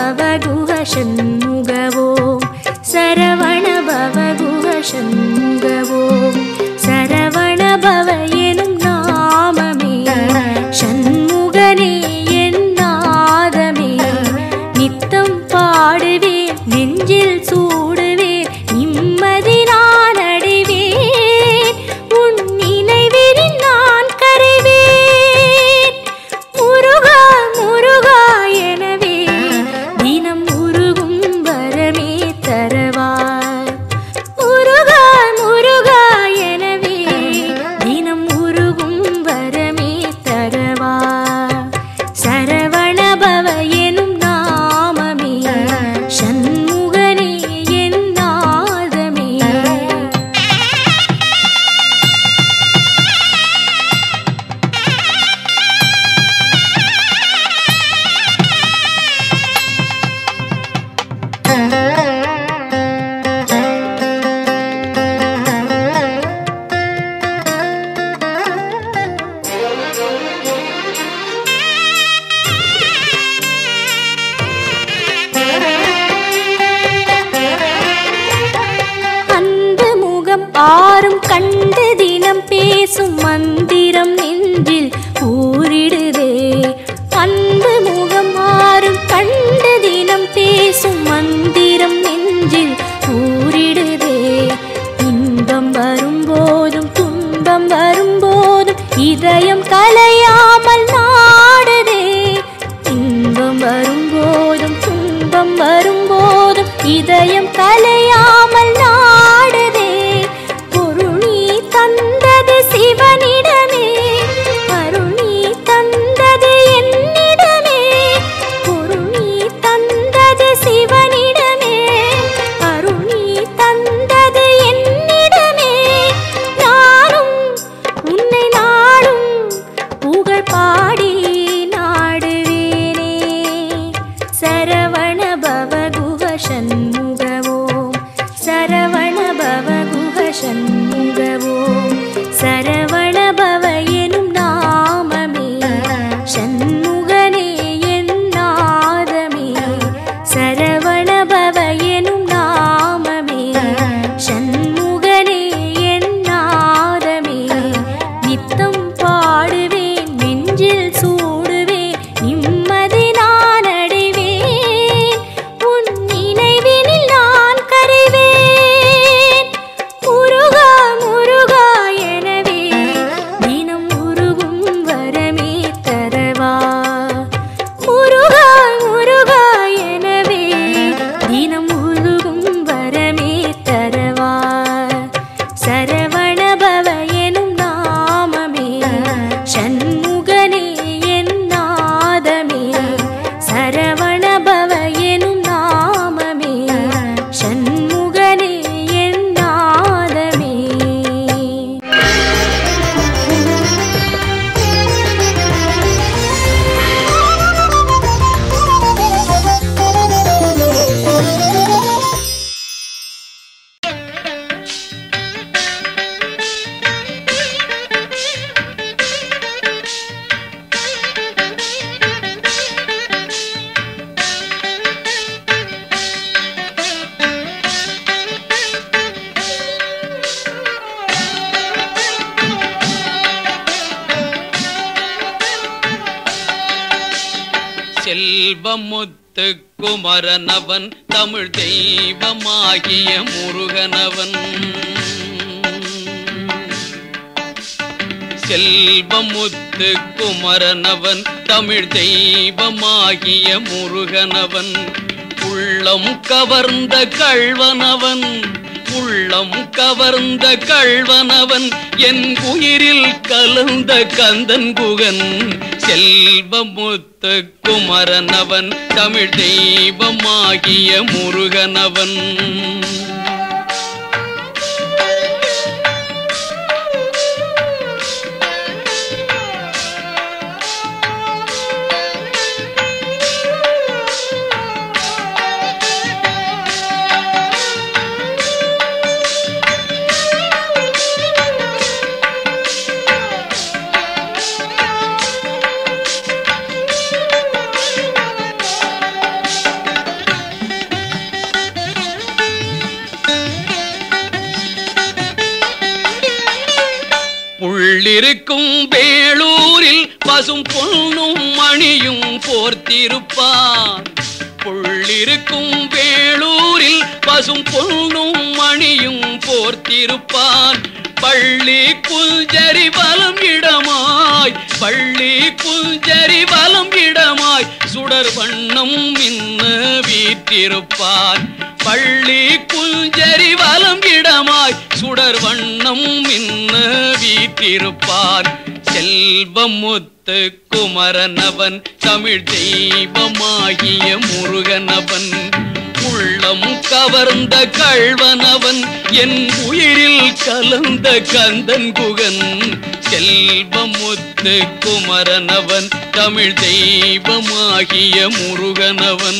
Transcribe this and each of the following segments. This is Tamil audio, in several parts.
பவகுஹ ஷண்முகவோம் சரவண பவகுஹ ஷண்முகவோம் சரவண பவ எனும் நாமமே ஷண்முகனே என் நாதமே நித்தம் பாடுவேன் நெஞ்சில் சூடுவேன் நிம்மதி நான் அடைவேன் உன் நினைவினில் நான் கரைவேன் முருகா முருகா எனவே தினம் உருகும் வரமே தரவாய் முருகா முருகா எனவே தினம் உருகும் வரமே தரவாய் சரவண பவ எனும் நாமமே ஷண்முகனே என் நாதமே அன்பு முகம் ஆறும் கண்டு தினம் பேசும் மந்திரம் நெஞ்சில் ஊறிடுதே அன்பு முகம் ஆறும் கண்டு தினம் பேசும் மந்திரம் நெஞ்சில் ஊறிடுதே இன்பம் வரும்போதும் துன்பம் வரும்போதும் இதயம் கலையாமல் நாடுதே இன்பம் வரும்போதும் துன்பம் வரும்போதும் இதயம் கலையாமல் நாடுதே பொருள் நீ தந்தது சிவனிடமே அருள் நீ தந்தது என்னிடமே பொருள் நீ தந்தது சிவனிடமே அருள் நீ தந்தது என்னிடமே நானும் உன்னை நாடும் புகழ் பாடி நாடுவேனே சரவண பவகுஹ ஷண்முகவோம் சரவண பவகுஹ ஷண்முகவோம் சரவண பவ எனும் நாமமே ஷண்முகனே என் நாதமே சரவண பவ எனும் நாமமே ஷண்முகனே என் நாதமே நித்தம் பாடுவேன் நெஞ்சில் சூடுவேன் நிம்மதி நான் அடைவேன் உன் நினைவினில் நான் கரைவேன் முருகா முருகா எனவே தினம் உருகும் வரமே தரவா முருகா முருகா எனவே தினம் உருகும் வரமே தரவா சரவண பவ எனும் நாமமே ஷண்முகனே என் நாதமே சரவண பவ எனும் நாமமே ஷண்முகனே என் நாதமே செல்வமுத்து குமரனவன் தமிழ் தெய்வமாகிய முருகனவன் செல்வமுத்து குமரனவன் தமிழ் தெய்வமாகிய முருகனவன் உள்ளம் கவர்ந்த கள்வனவன் உள்ளம் கவர்ந்த கள்வனவன் என் உயிரில் கலந்த கந்தன் குகன் செல்வமுத்து குமரனவன் தமிழ் தெய்வமாகிய முருகனவன் பசும் பொன்னும் மணியும் போர்த்திருப்பான் புள்ளிருக்கும் வேளூரில் பசும் பொன்னும் மணியும் போர்த்திருப்பான் பள்ளி புல்ஜரி வலம் இடமாய் பள்ளி புல்ஜரி வலம் இடமாய் சுடர் வண்ணம் மின்ன வீற்றிருப்பான் பள்ளி புல்ஜரி வலம் இடமாய் சுடர் வண்ணம் மின்ன வீற்றிருப்பான் செல்வமுத்து குமரனவன் தமிழ் தெய்வமாகிய முருகனவன் உள்ளம் கவர்ந்த கள்வனவன் என் உயிரில் கலந்த கந்தன் குகன் செல்வமுத்து குமரனவன் தமிழ் தெய்வமாகிய முருகனவன்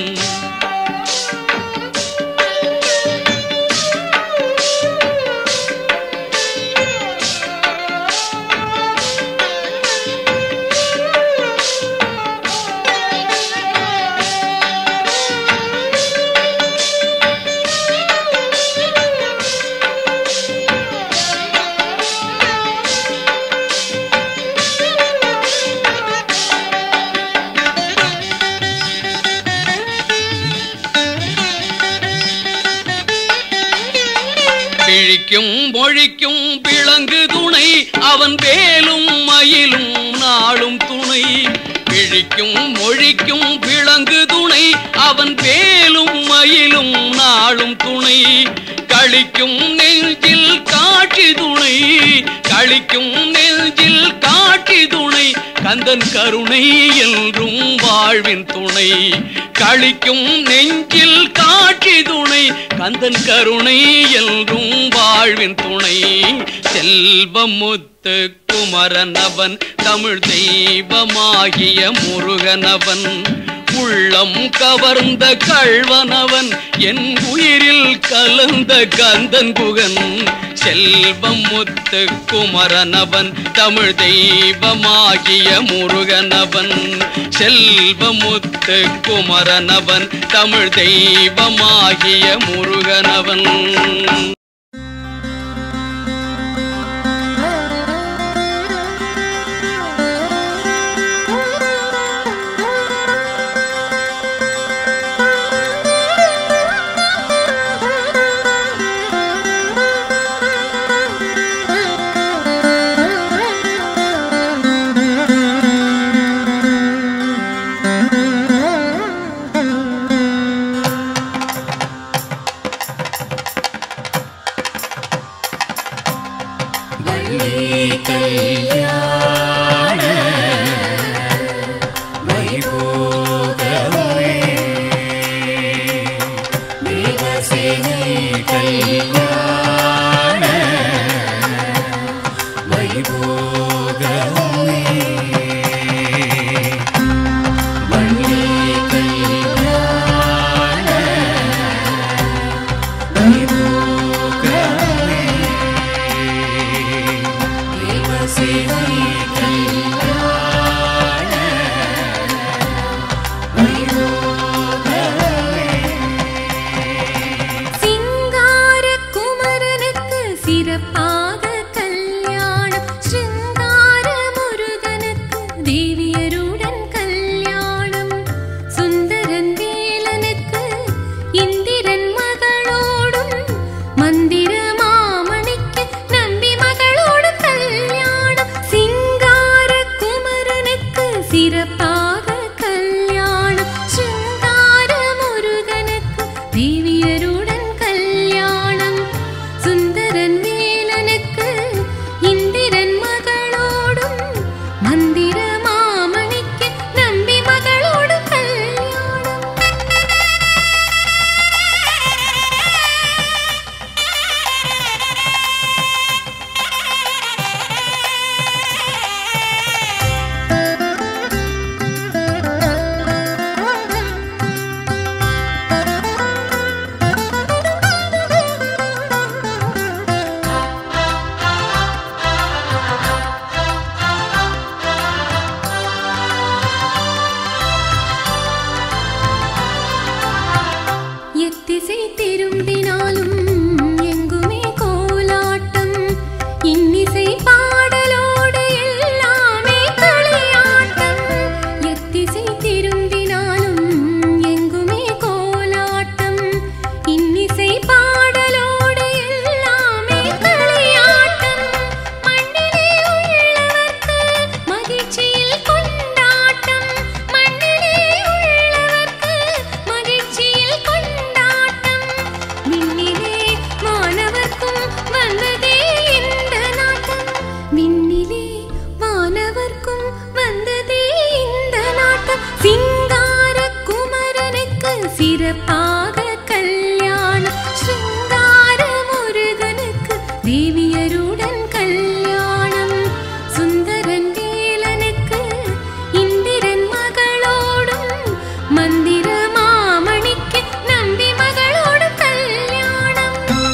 பிழிக்கும் மொழிக்கும் பிளங்கு துணை அவன் வேலும் மயிலும் நாளும் துணை பிழிக்கும் மொழிக்கும் பிளங்கு துணை அவன் வேலும் மயிலும் நாளும் துணை களிக்கும் நெஞ்சில் காட்சி துணை களிக்கும் நெஞ்சில் காட்சி துணை கந்தன் கருணை என்றும் வாழ்வின் துணை களிக்கும் நெஞ்சில் காட்சி துணை கந்தன் கருணை என்றும் வாழ்வின் துணை செல்வமுத்து குமரனவன் தமிழ் தெய்வமாகிய முருகனவன் உள்ளம் கவர்ந்த கள்வனவன் என் உயிரில் கலந்த கந்தன் குகன் செல்வமுத்து குமரனவன் தமிழ் தெய்வமாகிய முருகனவன் செல்வமுத்து குமரனவன் தமிழ் தெய்வமாகிய முருகனவன் இன்னிசை பாடலோடு எல்லாமே களியாட்டம் சிறப்பாக கல்யாணம் சிங்கார முருகனுக்கு தேவியருடன் கல்யாணம் சுந்தரன் வேலனுக்கு இந்திரன் மகளோடும் மந்திர மாமணிக்கு நம்பி மகளோடு கல்யாணம்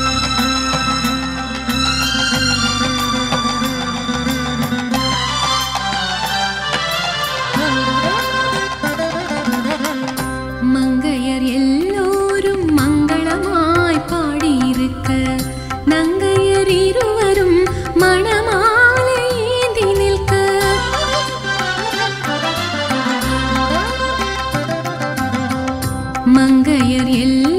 மங்கையர் எல்லோரும் மங்களமாய் பாடியிருக்க நங்கையர் இருவரும் மணமாலை ஏந்தி நிற்க மங்கையர் எல்லோரும்